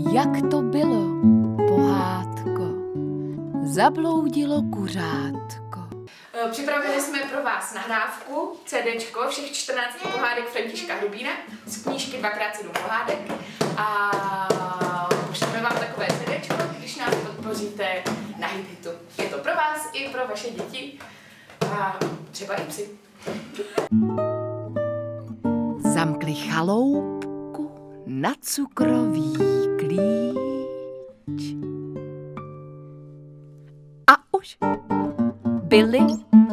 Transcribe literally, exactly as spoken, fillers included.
Jak to bylo, pohádko, zabloudilo kuřátko. Připravili jsme pro vás nahrávku, CDčko, všech čtrnáct pohádek Františka Hrubýna z knížky Dvakrát sedm pohádek a pošleme vám takové CDčko, když nás podpoříte na HitHitu. Je to pro vás i pro vaše děti a třeba i psy. Zamkli chaloupku na cukrový klíč. A už byli